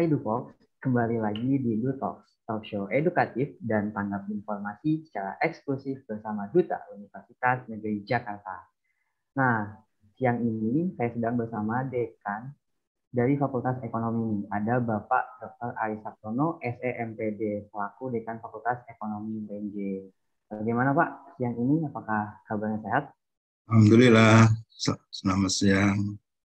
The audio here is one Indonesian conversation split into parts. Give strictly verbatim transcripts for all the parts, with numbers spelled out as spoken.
Hai Dufox, kembali lagi di Dutox, talk show edukatif dan tanggap informasi secara eksklusif bersama Duta Universitas Negeri Jakarta. Nah, siang ini saya sedang bersama Dekan dari Fakultas Ekonomi. Ada Bapak doktor Aris Sabtono, S E M P D, selaku Dekan Fakultas Ekonomi U N J. Bagaimana Pak siang ini? Apakah kabarnya sehat? Alhamdulillah, selamat siang.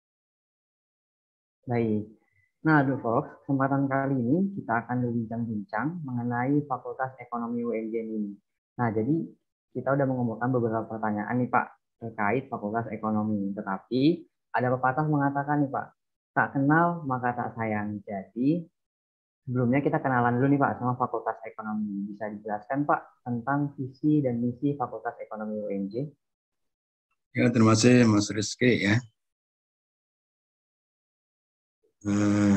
Baik. Nah, Dufox, kesempatan kali ini kita akan berbincang-bincang mengenai Fakultas Ekonomi U N J ini. Nah, jadi kita udah mengumpulkan beberapa pertanyaan nih Pak terkait Fakultas Ekonomi. Tetapi ada pepatah mengatakan nih Pak, tak kenal maka tak sayang. Jadi sebelumnya kita kenalan dulu nih Pak sama Fakultas Ekonomi. Bisa dijelaskan Pak tentang visi dan misi Fakultas Ekonomi U N J? Ya, terima kasih Mas Rizky ya. Eh,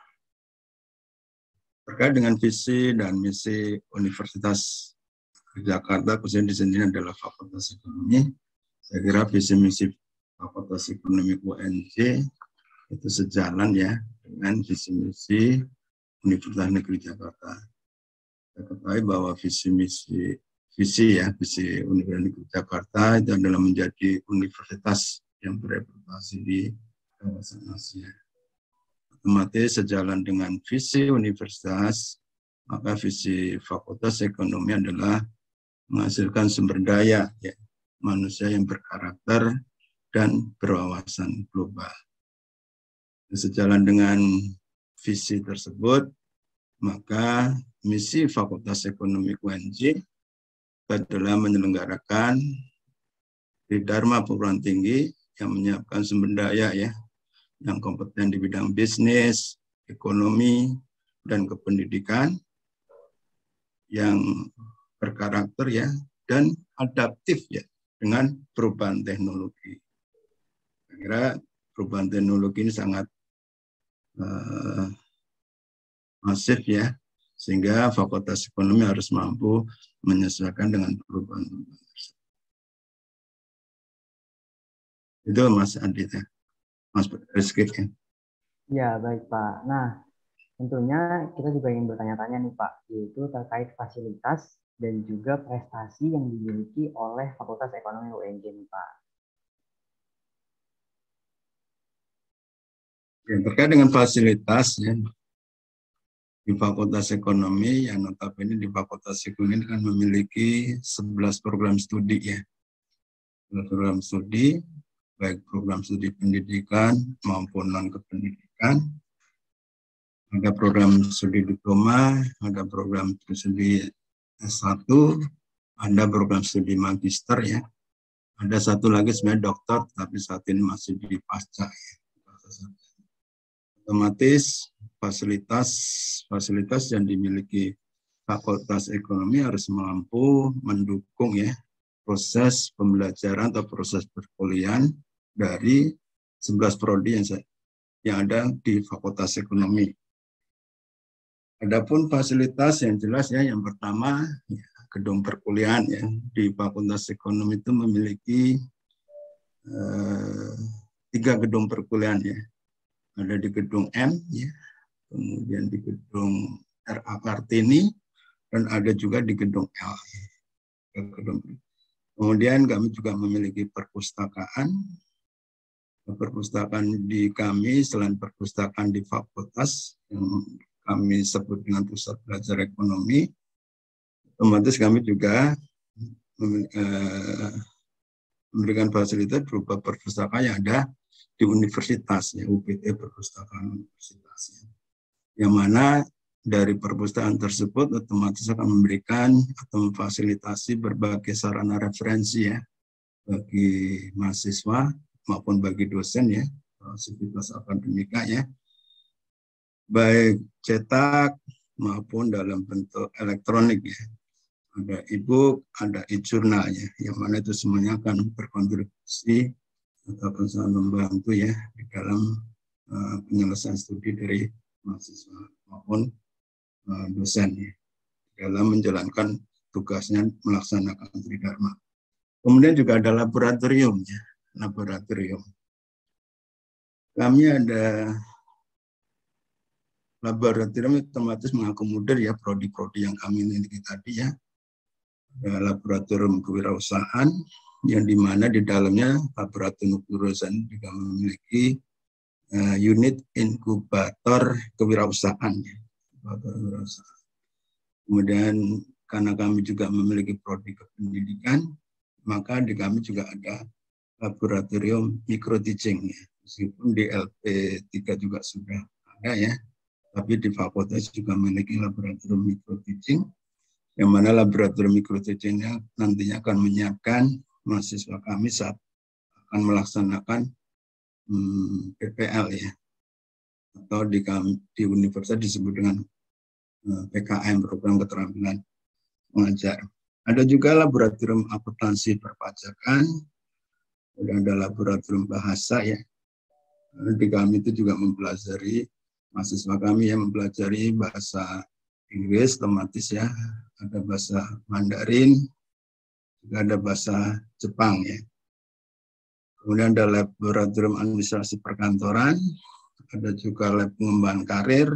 terkait dengan visi dan misi Universitas Jakarta, khususnya di sini adalah Fakultas Ekonomi. Saya kira visi misi Fakultas Ekonomi U N J itu sejalan ya dengan visi misi Universitas Negeri Jakarta. Kita ketahui bahwa visi misi visi ya visi Universitas Negeri Jakarta itu adalah menjadi universitas yang bereputasi di kawasan Asia. Otomatis sejalan dengan visi universitas, maka visi Fakultas Ekonomi adalah menghasilkan sumber daya ya, manusia yang berkarakter dan berwawasan global. Sejalan dengan visi tersebut, maka misi Fakultas Ekonomi U N J adalah menyelenggarakan Dharma perguruan tinggi yang menyiapkan sumber daya ya, yang kompeten di bidang bisnis, ekonomi, dan kependidikan, yang berkarakter ya, dan adaptif ya, dengan perubahan teknologi. Saya kira perubahan teknologi ini sangat uh, masif ya, sehingga Fakultas Ekonomi harus mampu menyesuaikan dengan perubahan tersebut. Itu Mas Adit ya. Mas Rizky. Ya, baik Pak. Nah, tentunya kita juga ingin bertanya-tanya nih Pak, yaitu terkait fasilitas dan juga prestasi yang dimiliki oleh Fakultas Ekonomi U N J nih Pak. Ya, terkait dengan fasilitas ya, di Fakultas Ekonomi, yang notabene di Fakultas Ekonomi kan memiliki sebelas program studi ya. Program studi, baik program studi pendidikan maupun non-kependidikan. Ada program studi diploma, ada program studi S satu, ada program studi magister ya. Ada satu lagi sebenarnya doktor, tapi saat ini masih di pasca ya. Otomatis fasilitas fasilitas yang dimiliki Fakultas Ekonomi harus mampu mendukung ya proses pembelajaran atau proses perkuliahan dari sebelas prodi yang, yang ada di Fakultas Ekonomi. Adapun fasilitas yang jelas ya, yang pertama ya, gedung perkuliahan ya, di Fakultas Ekonomi itu memiliki eh, tiga gedung perkuliahan ya. Ada di gedung M ya, kemudian di gedung R A Kartini, dan ada juga di gedung L. Kemudian kami juga memiliki perpustakaan. Perpustakaan di kami selain perpustakaan di fakultas yang kami sebut dengan pusat belajar ekonomi, otomatis kami juga memberikan fasilitas berupa perpustakaan yang ada di universitas, ya, U P T Perpustakaan Universitas. Yang mana dari perpustakaan tersebut otomatis akan memberikan atau memfasilitasi berbagai sarana referensi ya bagi mahasiswa maupun bagi dosen ya, sivitas akademika ya, baik cetak maupun dalam bentuk elektronik ya. Ada e-book, ada e-journal ya, yang mana itu semuanya akan berkontribusi atau akan sangat membantu ya di dalam uh, penyelesaian studi dari mahasiswa maupun uh, dosen ya, dalam menjalankan tugasnya melaksanakan tridharma. Kemudian juga ada laboratorium ya, laboratorium. Kami ada laboratorium otomatis mengakomodir ya prodi-prodi yang kami miliki tadi ya. Ada laboratorium kewirausahaan yang dimana di dalamnya laboratorium kewirausahaan juga memiliki uh, unit inkubator kewirausahaan. Ya. kewirausahaan. Kemudian karena kami juga memiliki prodi kependidikan, maka di kami juga ada laboratorium micro teaching ya. Meskipun di L P tiga juga sudah ada ya, tapi di fakultas juga memiliki laboratorium micro teaching, yang mana laboratorium micro teachingnya nantinya akan menyiapkan mahasiswa kami saat akan melaksanakan hmm, P P L ya, atau di, di universitas disebut dengan uh, P K M, program keterampilan mengajar. Ada juga laboratorium akuntansi perpajakan, kemudian ada laboratorium bahasa ya. Di kami itu juga mempelajari, mahasiswa kami yang mempelajari bahasa Inggris, otomatis ya, ada bahasa Mandarin, juga ada bahasa Jepang ya. Kemudian ada laboratorium administrasi perkantoran, ada juga lab pengembangan karir,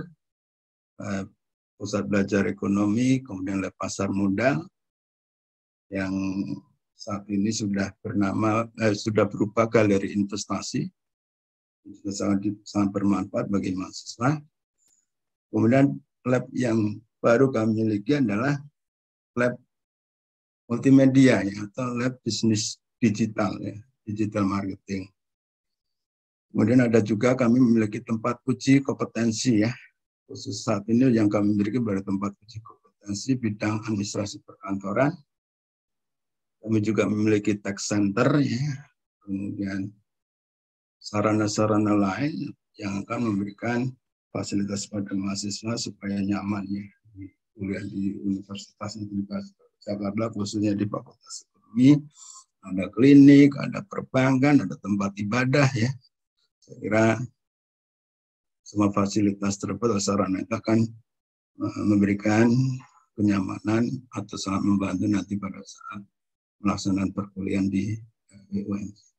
pusat belajar ekonomi, kemudian lab pasar modal, yang saat ini sudah bernama, eh, sudah berupa galeri investasi. Itu sangat, sangat bermanfaat bagi mahasiswa. Kemudian lab yang baru kami miliki adalah lab multimedia ya, atau lab bisnis digital ya, digital marketing. Kemudian ada juga kami memiliki tempat uji kompetensi ya. Khusus saat ini yang kami miliki baru tempat uji kompetensi bidang administrasi perkantoran. Kami juga memiliki tech center ya. Kemudian sarana-sarana lain yang akan memberikan fasilitas pada mahasiswa supaya nyaman ya kuliah di Universitas Negeri Jakarta, khususnya di Fakultas Ekonomi. Ada klinik, ada perbankan, ada tempat ibadah ya. Saya kira semua fasilitas tersebut sarana itu akan memberikan kenyamanan atau sangat membantu nanti pada saat pelaksanaan perkuliahan di U N J.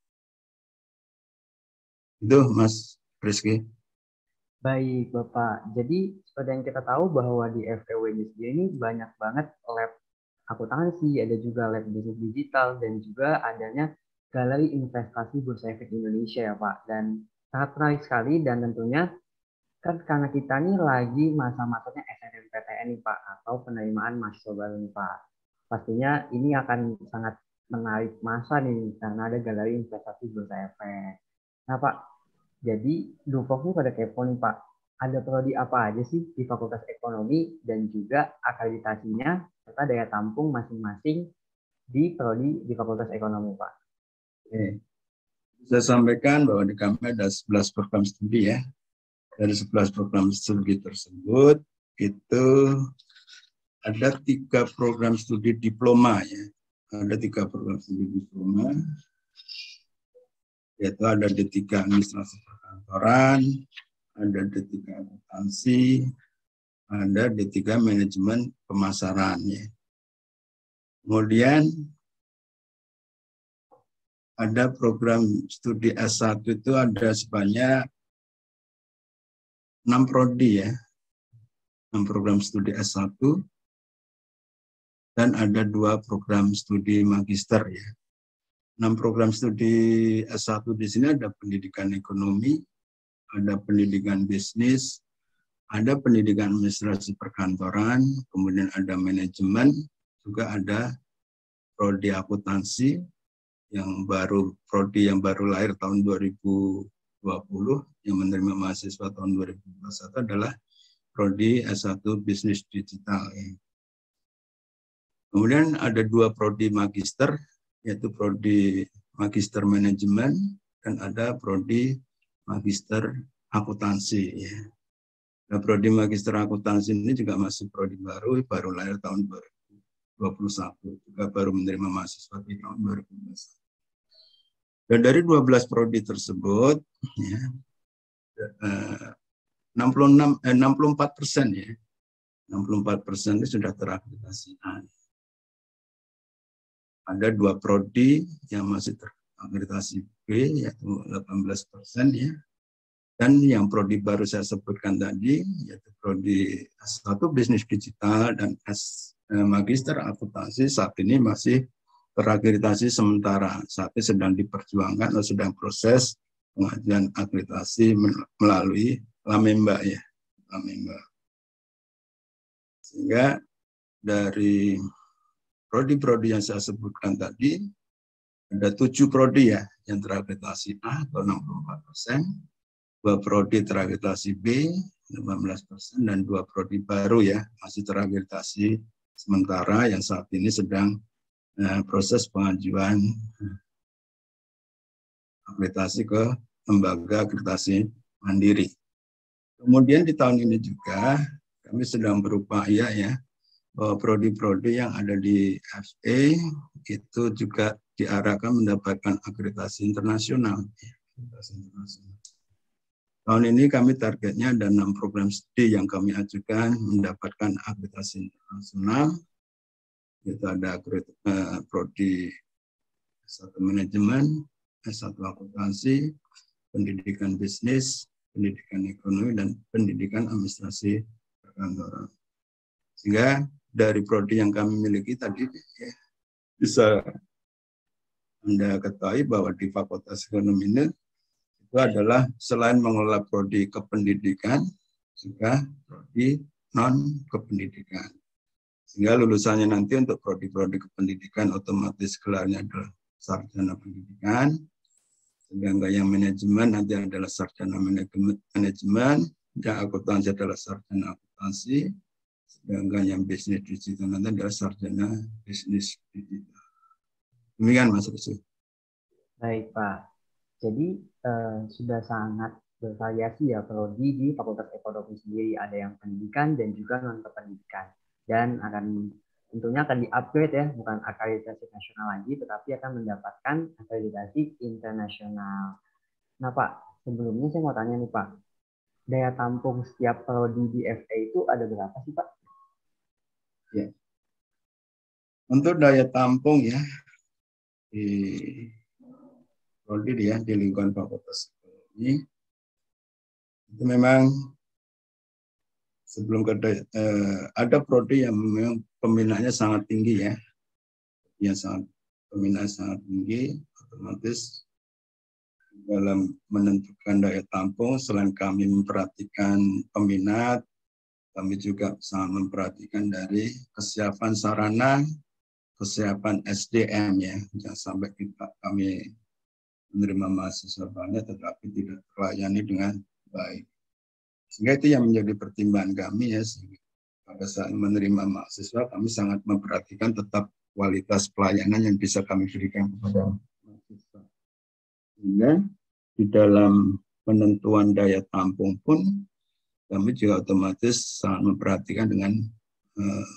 Itu Mas Rizky. Baik Bapak, jadi seperti yang kita tahu bahwa di F E U N J ini banyak banget lab akuntansi, ada juga lab bisnis digital, dan juga adanya galeri investasi Bursa Efek Indonesia ya Pak. Dan sangat menarik sekali, dan tentunya kan karena kita nih lagi masa-masanya S N M P T N nih Pak, atau penerimaan mahasiswa baru nih Pak. Pastinya ini akan sangat menarik masa nih karena ada galeri investasi Bursa Efek. Nah Pak, jadi Dufok ini pada kepo nih Pak, ada prodi apa aja sih di Fakultas Ekonomi dan juga akreditasinya serta daya tampung masing-masing di prodi di Fakultas Ekonomi Pak. Oke. Saya sampaikan bahwa di kami ada sebelas program studi ya. Dari sebelas program studi tersebut itu ada tiga program studi diploma ya. Ada tiga program studi diploma, yaitu ada D tiga administrasi perkantoran, ada D tiga akuntansi, ada D tiga manajemen pemasaran ya. Kemudian ada program studi S satu itu ada sebanyak enam prodi ya, enam program studi S satu, dan ada dua program studi magister ya. enam program studi S satu di sini ada pendidikan ekonomi, ada pendidikan bisnis, ada pendidikan administrasi perkantoran, kemudian ada manajemen, juga ada prodi akuntansi yang baru, prodi yang baru lahir tahun dua ribu dua puluh yang menerima mahasiswa tahun dua ribu dua puluh satu adalah prodi S satu bisnis digital. Kemudian ada dua prodi magister, yaitu prodi magister manajemen dan ada prodi magister akuntansi. Nah, prodi magister akuntansi ini juga masih prodi baru, baru lahir tahun dua ribu dua puluh satu, juga baru menerima mahasiswa di tahun dua ribu dua puluh satu. Dan dari dua belas prodi tersebut, ya, enam puluh enam, eh, enam puluh empat persen ya, enam puluh empat persen itu sudah terakreditasi A. Ada dua prodi yang masih terakreditasi B, yaitu delapan belas persen ya. Dan yang prodi baru saya sebutkan tadi, yaitu prodi S satu Bisnis Digital dan S Magister Akuntansi, saat ini masih terakreditasi sementara. Saat ini sedang diperjuangkan atau sedang proses pengajuan akreditasi melalui Lamemba ya, Lamemba. Sehingga dari prodi-prodi yang saya sebutkan tadi, ada tujuh prodi ya yang terakreditasi A atau enam puluh empat persen, dua prodi terakreditasi B lima belas persen, dan dua prodi baru ya masih terakreditasi sementara yang saat ini sedang eh, proses pengajuan akreditasi ke lembaga akreditasi mandiri. Kemudian di tahun ini juga kami sedang berupaya ya bahwa prodi-prodi yang ada di F A itu juga diarahkan mendapatkan akreditasi internasional. Tahun ini kami targetnya ada enam program studi yang kami ajukan mendapatkan akreditasi internasional. Itu ada uh, prodi S satu manajemen, S satu akuntansi, pendidikan bisnis, pendidikan ekonomi, dan pendidikan administrasi perkantoran. Sehingga dari prodi yang kami miliki tadi ya, bisa Anda ketahui bahwa di Fakultas Ekonomi ini itu adalah selain mengelola prodi kependidikan, juga prodi non kependidikan. Sehingga lulusannya nanti untuk prodi-prodi kependidikan otomatis gelarnya adalah sarjana pendidikan. Sedangkan yang manajemen nanti adalah sarjana manajemen, yang akuntansi adalah sarjana akuntansi, sedangkan yang bisnis digital nanti adalah sarjana bisnis digital. Demikian Mas Rusi. Baik Pak, jadi eh, sudah sangat bervariasi ya prodi di Fakultas Ekonomi sendiri, ada yang pendidikan dan juga non kependidikan, dan akan tentunya akan di-upgrade ya, bukan akreditasi nasional lagi, tetapi akan mendapatkan akreditasi internasional. Nah Pak, sebelumnya saya mau tanya nih Pak, daya tampung setiap prodi di F A itu ada berapa sih Pak? Ya. Untuk daya tampung ya di prodi ya di lingkungan Fakultas Ekonomi itu memang sebelum ke eh, ada prodi yang memang peminatnya sangat tinggi ya, yang sangat peminat sangat tinggi, otomatis dalam menentukan daya tampung selain kami memperhatikan peminat, kami juga sangat memperhatikan dari kesiapan sarana, kesiapan S D M ya, jangan sampai kita kami menerima mahasiswa banyak tetapi tidak terlayani dengan baik. Sehingga itu yang menjadi pertimbangan kami ya, pada saat menerima mahasiswa kami sangat memperhatikan tetap kualitas pelayanan yang bisa kami berikan kepada mahasiswa. Sehingga di dalam penentuan daya tampung pun kami juga otomatis sangat memperhatikan dengan eh,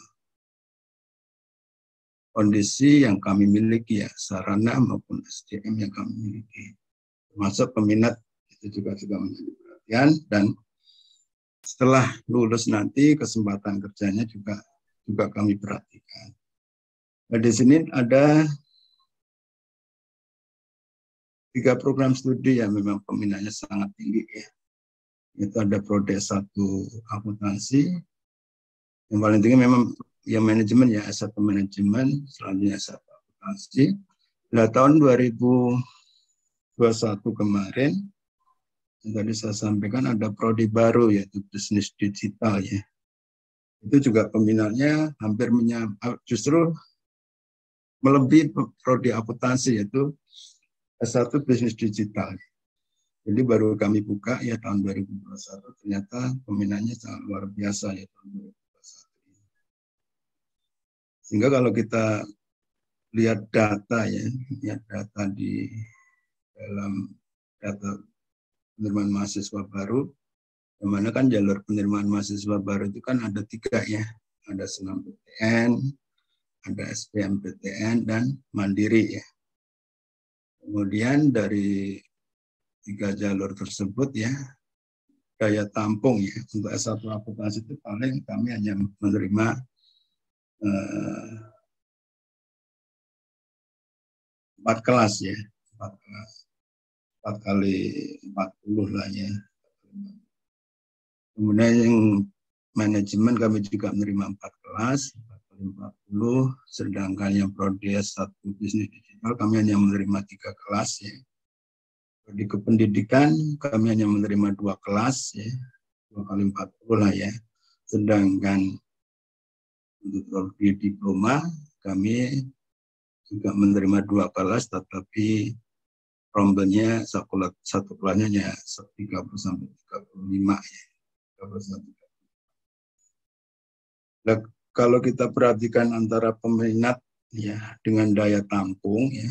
kondisi yang kami miliki ya, sarana maupun S D M yang kami miliki. Termasuk peminat itu juga juga menjadi perhatian, dan setelah lulus nanti kesempatan kerjanya juga juga kami perhatikan. Nah, di sini ada tiga program studi yang memang peminatnya sangat tinggi ya. Itu ada prodi S satu akuntansi, yang paling tinggi memang yang manajemen ya, S satu manajemen, selanjutnya S satu akuntansi. Nah, tahun dua ribu dua puluh satu kemarin, yang tadi saya sampaikan ada prodi baru yaitu bisnis digital ya. Itu juga peminatnya hampir menyam, justru melebihi prodi akuntansi yaitu S satu bisnis digital. Jadi baru kami buka ya tahun dua ribu dua puluh satu, ternyata peminatnya sangat luar biasa ya tahun dua ribu dua puluh satu. Sehingga kalau kita lihat data ya, lihat data di dalam data penerimaan mahasiswa baru, di mana kan jalur penerimaan mahasiswa baru itu kan ada tiga ya, ada senam P T N, ada S B M P T N, dan mandiri ya. Kemudian dari tiga jalur tersebut ya, daya tampung ya untuk S satu akuntansi itu paling kami hanya menerima eh, empat kelas ya, empat kelas, empat kali empat puluh lah ya, Kemudian yang manajemen kami juga menerima empat kelas, empat puluh, sedangkan yang prodi S satu bisnis digital kami hanya menerima tiga kelas ya. Prodi kependidikan kami hanya menerima dua kelas ya, dua kali empat puluh lah ya. Sedangkan untuk prodi diploma kami juga menerima dua kelas, tetapi rombelnya satu satu kelasnya hanya tiga puluh sampai tiga puluh lima ya. Nah, kalau kita perhatikan antara peminat ya dengan daya tampung ya,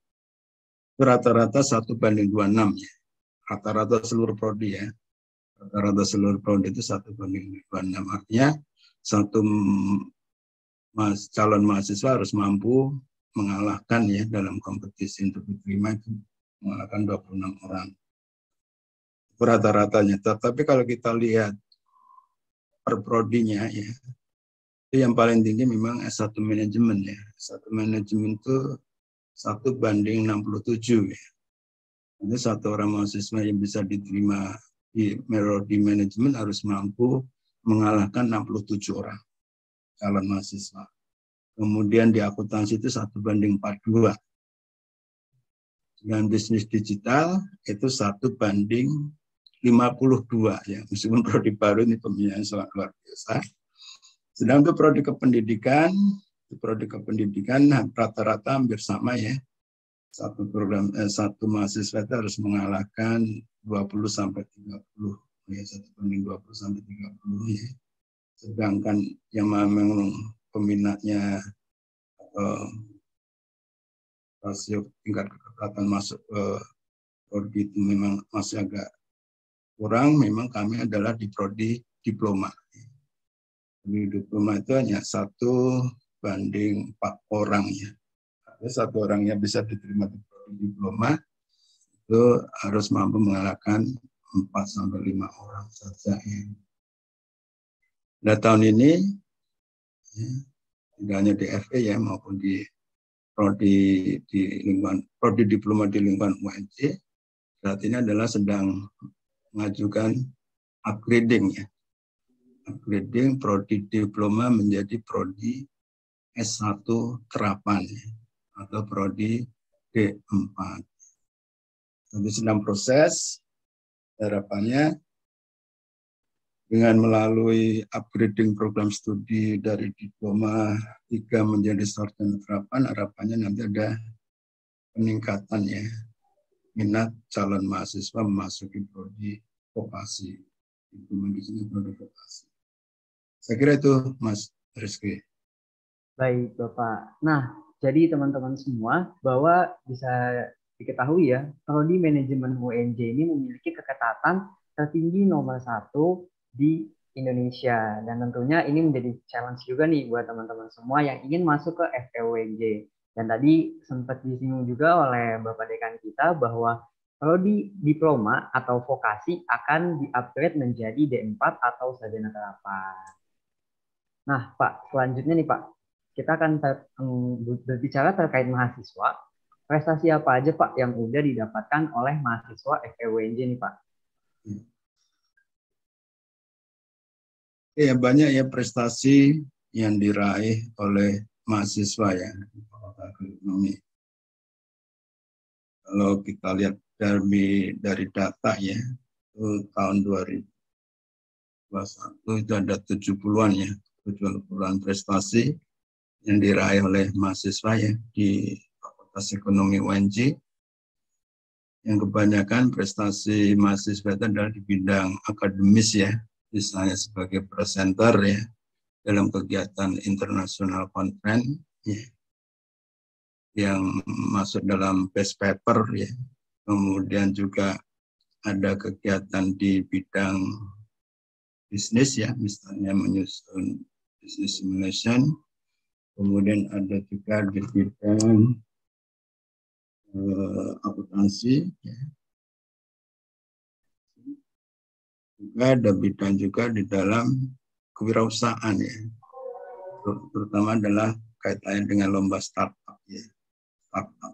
rata-rata satu banding dua puluh enam ya, rata-rata seluruh prodi ya, rata-rata seluruh prodi itu satu banding dua puluh enam, artinya satu mas, calon mahasiswa harus mampu mengalahkan ya dalam kompetisi untuk diterima itu mengalahkan dua puluh enam orang rata-ratanya. Tetapi kalau kita lihat per prodinya ya, itu yang paling tinggi memang S satu manajemen ya. S satu manajemen itu satu banding enam puluh tujuh ya. Itu satu orang mahasiswa yang bisa diterima di Melodi manajemen harus mampu mengalahkan enam puluh tujuh orang calon mahasiswa. Kemudian di akuntansi itu satu banding empat puluh dua. Dan bisnis digital itu satu banding lima puluh dua ya. Meskipun prodi baru ini pembinaan sangat luar biasa. Sedang untuk prodi kependidikan, prodi kependidikan rata-rata hampir sama ya. Satu program eh, satu mahasiswa itu harus mengalahkan dua puluh sampai tiga puluh ya, satu banding dua puluh sampai tiga puluh ya. Sedangkan yang memang peminatnya eh, rasio tingkat keketatan masuk ke prodi itu memang masih agak kurang, memang kami adalah di prodi diploma. Di diploma itu hanya satu banding empat orang ya. Ada satu orang yang bisa diterima di prodi diploma itu harus mampu mengalahkan empat sampai lima orang saja ya. Nah tahun ini ya, tidak hanya di F E ya maupun di prodi di lingkungan prodi diploma di lingkungan U N J saat ini adalah sedang mengajukan upgrading ya. Upgrading prodi diploma menjadi prodi S satu terapan ya, atau prodi D empat. Jadi sedang proses, harapannya dengan melalui upgrading program studi dari diploma tiga menjadi sarjana terapan, harapannya nanti ada peningkatan ya minat calon mahasiswa memasuki prodi vokasi. Diploma di sini prodi vokasi. Saya kira itu Mas Rizky. Baik Bapak. Nah, jadi teman-teman semua bahwa bisa diketahui ya, prodi manajemen U N J ini memiliki keketatan tertinggi nomor satu di Indonesia. Dan tentunya ini menjadi challenge juga nih buat teman-teman semua yang ingin masuk ke F E U N J. Dan tadi sempat disinggung juga oleh Bapak Dekan kita bahwa prodi diploma atau vokasi akan di-upgrade menjadi D empat atau sarjana terapan. Nah, Pak, selanjutnya nih Pak, kita akan ter, um, berbicara terkait mahasiswa. Prestasi apa aja Pak yang udah didapatkan oleh mahasiswa F E U N J nih Pak? Ya, banyak ya prestasi yang diraih oleh mahasiswa ya di Fakultas Ekonomi. Kalau kita lihat dari dari data ya, itu tahun dua ribu dua puluh satu itu ada tujuh puluhan ya, tujuh puluhan prestasi yang diraih oleh mahasiswa ya di Fakultas Ekonomi U N J. Yang kebanyakan prestasi mahasiswa itu adalah di bidang akademis ya, misalnya sebagai presenter ya dalam kegiatan internasional conference ya, yang masuk dalam best paper ya. Kemudian juga ada kegiatan di bidang bisnis ya, misalnya menyusun business simulation. Kemudian ada juga di bidang uh, akuntansi ya. Juga ada bidang juga di dalam kewirausahaan ya, terutama adalah kaitannya dengan lomba startup ya, startup.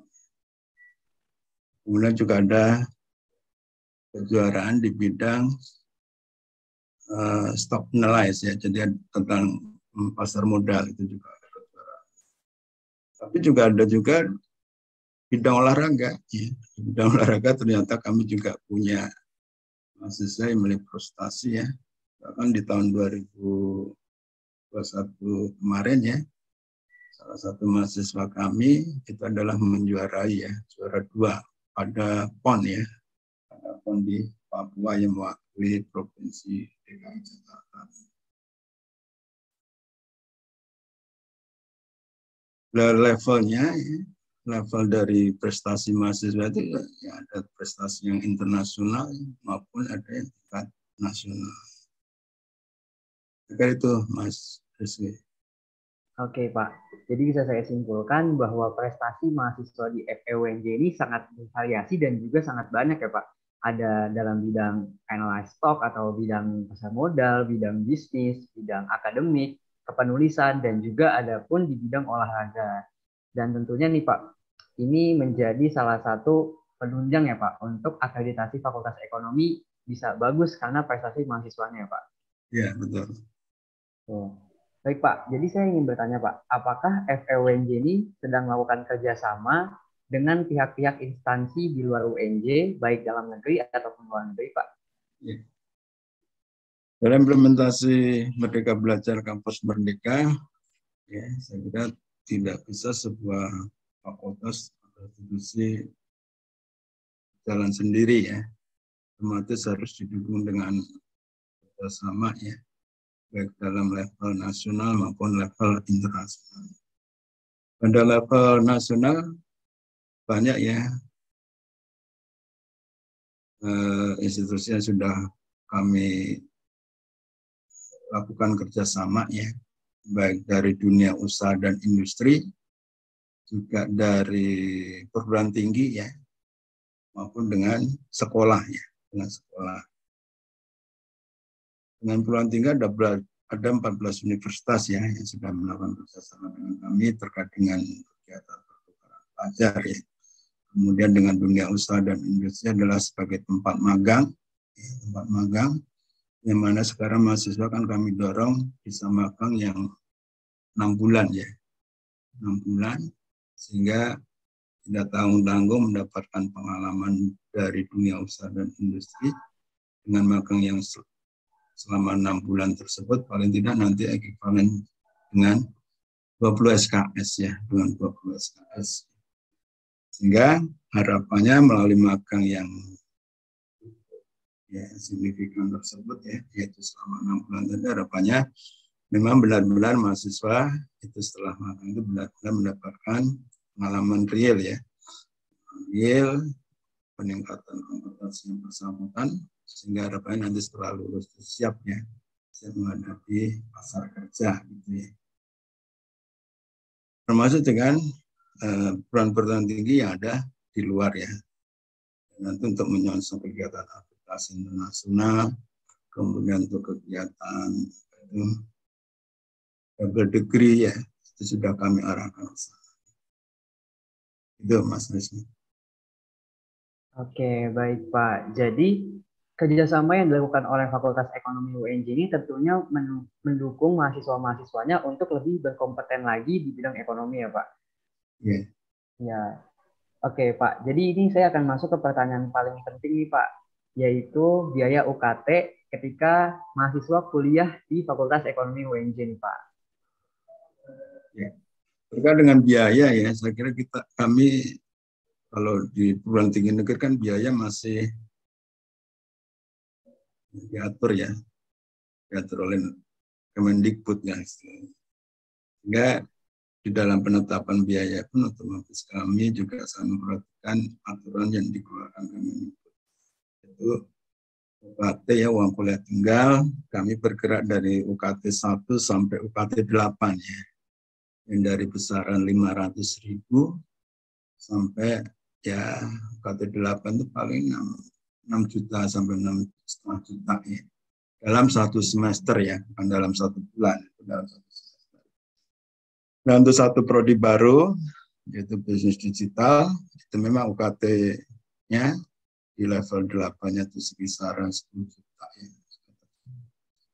Kemudian juga ada kejuaraan di bidang uh, stock analysis ya, jadi tentang pasar modal itu juga ada kejuaraan. Tapi juga ada juga bidang olahraga. Ya. Di bidang olahraga ternyata kami juga punya mahasiswa yang memiliki prestasi ya. Bahkan di tahun dua ribu dua puluh satu kemarin ya, salah satu mahasiswa kami itu adalah menjuarai ya, juara dua pada PON ya, pada PON di Papua yang mewakili Provinsi D K I Jakarta. Levelnya, ya, level dari prestasi mahasiswa itu ya, ada prestasi yang internasional maupun ada yang tingkat nasional. Maka itu Mas Rizky. Oke Pak, jadi bisa saya simpulkan bahwa prestasi mahasiswa di F E U N J ini sangat bervariasi dan juga sangat banyak ya Pak. Ada dalam bidang analyze stock atau bidang pasar modal, bidang bisnis, bidang akademik, kepenulisan, dan juga ada pun di bidang olahraga. Dan tentunya nih Pak, ini menjadi salah satu penunjang ya Pak untuk akreditasi Fakultas Ekonomi bisa bagus karena prestasi mahasiswanya ya Pak. Iya, betul. Oh. Baik Pak, jadi saya ingin bertanya Pak, apakah F E U N J ini sedang melakukan kerjasama dengan pihak-pihak instansi di luar U N J, baik dalam negeri ataupun luar negeri Pak? Ya. Dalam implementasi Merdeka Belajar Kampus Merdeka, ya, saya kira tidak bisa sebuah fakultas atau institusi jalan sendiri ya, otomatis harus didukung dengan kerjasama ya, baik dalam level nasional maupun level internasional. Pada level nasional banyak ya eh, institusi yang sudah kami lakukan kerjasama ya, baik dari dunia usaha dan industri, juga dari perguruan tinggi ya, maupun dengan sekolah ya, dengan sekolah. Dengan perguruan tinggi ada ada empat belas universitas ya yang sudah melakukan kerjasama dengan kami terkait dengan kegiatan pertukaran pelajar ya. Kemudian dengan dunia usaha dan industri adalah sebagai tempat magang, ya, tempat magang, yang mana sekarang mahasiswa kan kami dorong bisa magang yang enam bulan ya, enam bulan, sehingga tidak tanggung-tanggung mendapatkan pengalaman dari dunia usaha dan industri dengan magang yang selama enam bulan tersebut paling tidak nanti ekivalen dengan dua puluh S K S ya, dengan dua puluh S K S. Sehingga harapannya melalui magang yang ya signifikan tersebut ya, yaitu selama enam bulan tadi harapannya memang benar-benar mahasiswa itu setelah magang itu benar-benar mendapatkan pengalaman real ya, real, peningkatan kompetensi yang bersangkutan, sehingga harapannya nanti setelah lulus itu siap ya, siap menghadapi pasar kerja gitu ya. Termasuk dengan eh, peran perguruan tinggi yang ada di luar ya. Nanti untuk menyongsong kegiatan aplikasi internasional, kemudian untuk kegiatan itu, double degree ya, itu sudah kami arahkan. Itu Mas Rizky. Oke, baik Pak. Jadi kerjasama yang dilakukan oleh Fakultas Ekonomi U N J ini tentunya mendukung mahasiswa-mahasiswanya untuk lebih berkompeten lagi di bidang ekonomi ya Pak? Iya. Yeah. Ya, oke Pak. Jadi ini saya akan masuk ke pertanyaan paling penting nih Pak, yaitu biaya U K T ketika mahasiswa kuliah di Fakultas Ekonomi U N J nih Pak. Ya. Terkait dengan biaya ya, saya kira kita kami kalau di perguruan tinggi negeri kan biaya masih diatur ya, diatur oleh Kemendikbud ya. Sehingga di dalam penetapan biaya pun otomatis kami juga sangat memperhatikan aturan yang dikeluarkan Kemendikbud. Itu U K T ya, uang kuliah tunggal, kami bergerak dari U K T satu sampai U K T delapan ya. Yang dari besaran lima ratus ribu sampai ya U K T delapan itu paling enam juta sampai enam setengah juta ya. Dalam satu semester ya, bukan dalam satu bulan. Dalam satu semester. Nah untuk satu prodi baru, yaitu bisnis digital, itu memang U K T-nya di level delapan-nya itu sekisaran sepuluh juta ya.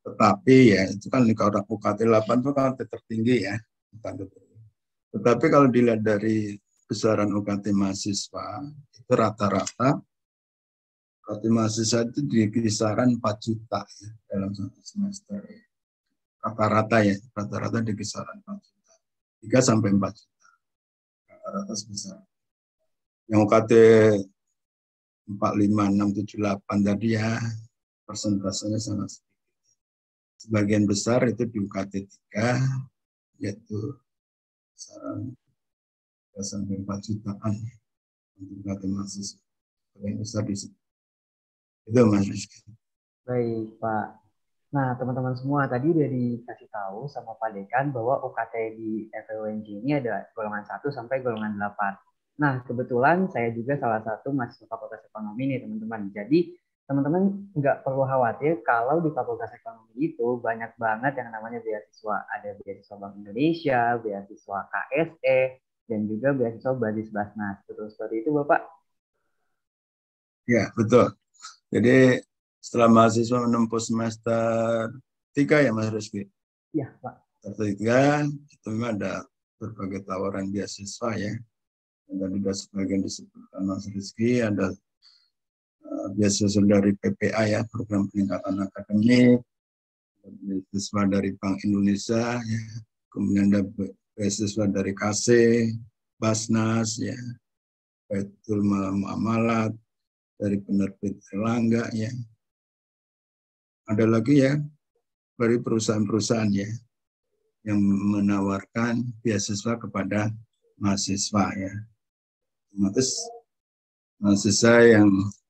Tetapi ya itu kan kalau U K T delapan itu kan tertinggi ya. Tetapi kalau dilihat dari besaran U K T mahasiswa, itu rata-rata U K T mahasiswa itu di kisaran empat juta ya, dalam satu semester. Rata-rata ya, rata-rata di kisaran empat juta. tiga sampai empat juta. Rata-rata sebesar. Yang U K T empat, lima, enam, tujuh, delapan tadi ya, persentasenya sangat sedikit. Sebagian besar itu di U K T tiga, yaitu kisaran tiga sampai empat jutaan untuk U K T mahasiswa. Sebagian besar di situ. Itu Mas Rizky. Baik, Pak. Nah, teman-teman semua, tadi udah dikasih tahu sama Pak Dekan bahwa U K T di F E U N J ini ada golongan satu sampai golongan delapan. Nah, kebetulan saya juga salah satu mahasiswa Fakultas Ekonomi nih, teman-teman. Jadi, teman-teman nggak perlu khawatir kalau di Fakultas Ekonomi itu banyak banget yang namanya beasiswa. Ada beasiswa Bank Indonesia, beasiswa K S E, dan juga beasiswa Basis Basnas. Betul seperti itu, Bapak? Ya, betul. Jadi setelah mahasiswa menempuh semester tiga ya Mas Rizky? Iya, Pak. Semester tiga itu memang ada berbagai tawaran beasiswa ya. Dan tadi sudah sebagian disebutkan Mas Rizky, ada uh, beasiswa dari P P A ya, Program Peningkatan Akademik, beasiswa dari Bank Indonesia, ya. Kemudian ada beasiswa dari K S E, Basnas, ya, Baitul Muamalat, dari penerbit Erlangga ya. Ada lagi ya dari perusahaan-perusahaan ya yang menawarkan beasiswa kepada mahasiswa ya. Otomatis mahasiswa yang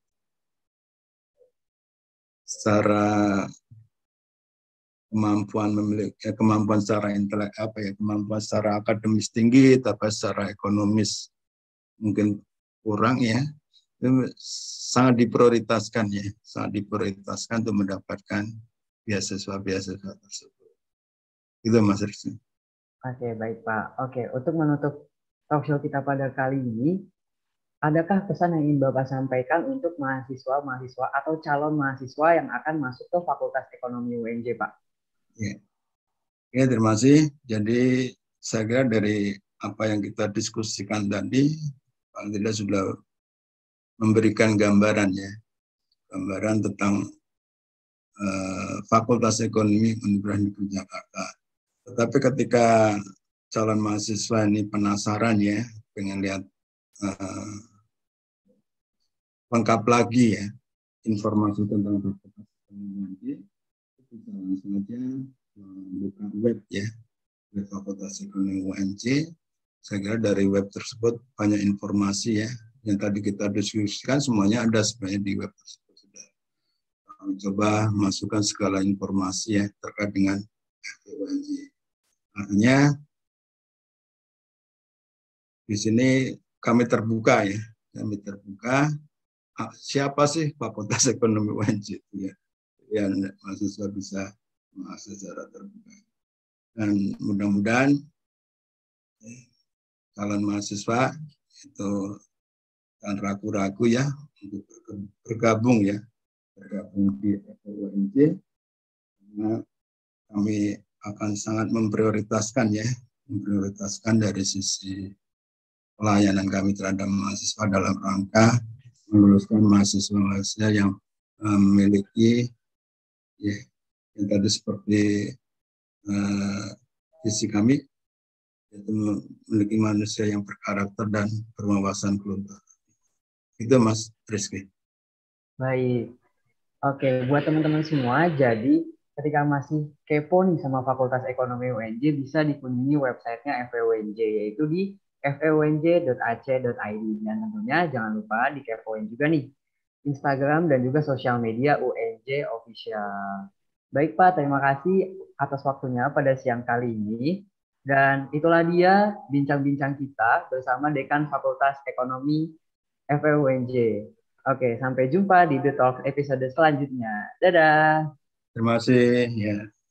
secara kemampuan memiliki ya, kemampuan secara intelek apa ya kemampuan secara akademis tinggi tapi secara ekonomis mungkin kurang ya, sangat diprioritaskan ya, sangat diprioritaskan untuk mendapatkan beasiswa-beasiswa tersebut. Itu Mas Rizky. Oke, baik Pak. Oke, untuk menutup talk show kita pada kali ini, adakah pesan yang ingin Bapak sampaikan untuk mahasiswa-mahasiswa atau calon mahasiswa yang akan masuk ke Fakultas Ekonomi U N J, Pak? Ya, ya terima kasih. Jadi saya kira dari apa yang kita diskusikan tadi, paling tidak sudah memberikan gambaran ya, gambaran tentang uh, Fakultas Ekonomi Universitas Negeri Jakarta. Tetapi ketika calon mahasiswa ini penasaran ya, pengen lihat uh, lengkap lagi ya informasi tentang Fakultas Ekonomi U N J, bisa langsung aja membuka web ya, web Fakultas Ekonomi U N J. Saya kira dari web tersebut banyak informasi ya, yang tadi kita diskusikan semuanya ada sebenarnya di web tersebut sudah. Kami coba masukkan segala informasi ya terkait dengan F E U N J. Artinya di sini kami terbuka ya, kami terbuka. Siapa sih Fakultas Ekonomi U N J itu ya, yang mahasiswa bisa mengakses secara terbuka. Dan mudah-mudahan eh, calon mahasiswa itu dan ragu-ragu ya untuk bergabung ya, bergabung di F E U N J, karena kami akan sangat memprioritaskan ya, memprioritaskan dari sisi pelayanan kami terhadap mahasiswa dalam rangka meluluskan mahasiswa-mahasiswa yang memiliki ya, yang tadi seperti uh, visi kami yaitu memiliki manusia yang berkarakter dan berwawasan global. Itu Mas Rizky. Baik. Oke, buat teman-teman semua, jadi ketika masih kepo nih sama Fakultas Ekonomi U N J, bisa dikunjungi websitenya F E U N J, yaitu di f e u n j dot a c dot i d. Dan tentunya jangan lupa dikepoin juga nih Instagram dan juga sosial media U N J Official. Baik Pak, terima kasih atas waktunya pada siang kali ini. Dan itulah dia bincang-bincang kita bersama Dekan Fakultas Ekonomi F E U N J. Oke, sampai jumpa di The Talk episode selanjutnya. Dadah. Terima kasih. Ya.